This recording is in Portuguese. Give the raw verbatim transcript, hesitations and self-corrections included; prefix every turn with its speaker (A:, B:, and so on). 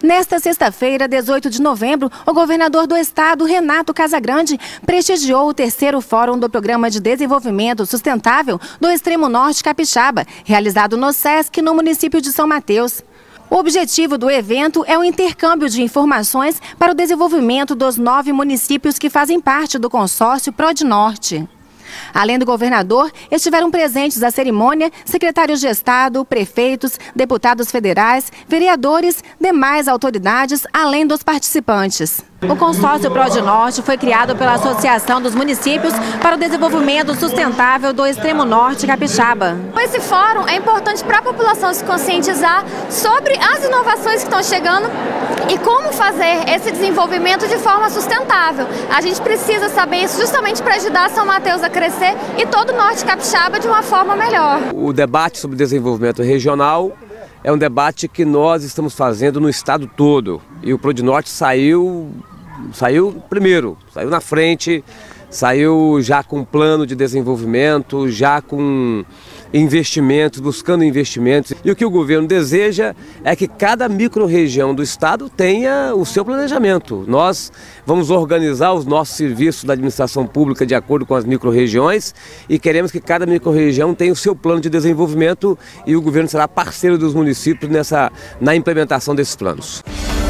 A: Nesta sexta-feira, dezoito de novembro, o governador do estado, Renato Casagrande, prestigiou o terceiro Fórum do Programa de Desenvolvimento Sustentável do Extremo Norte Capixaba, realizado no SESC, no município de São Mateus. O objetivo do evento é o intercâmbio de informações para o desenvolvimento dos nove municípios que fazem parte do consórcio Prodinorte. Além do governador, estiveram presentes à cerimônia secretários de Estado, prefeitos, deputados federais, vereadores, demais autoridades, além dos participantes. O consórcio Prodinorte foi criado pela Associação dos Municípios para o Desenvolvimento Sustentável do Extremo Norte Capixaba.
B: Esse fórum é importante para a população se conscientizar sobre as inovações que estão chegando e como fazer esse desenvolvimento de forma sustentável. A gente precisa saber isso justamente para ajudar São Mateus a crescer e todo o Norte Capixaba de uma forma melhor.
C: O debate sobre desenvolvimento regional é um debate que nós estamos fazendo no estado todo. E o Prodinorte saiu, saiu primeiro, saiu na frente, saiu já com plano de desenvolvimento, já com investimentos, buscando investimentos. E o que o governo deseja é que cada micro-região do estado tenha o seu planejamento. Nós vamos organizar os nossos serviços da administração pública de acordo com as micro-regiões e queremos que cada micro-região tenha o seu plano de desenvolvimento e o governo será parceiro dos municípios nessa, na implementação desses planos.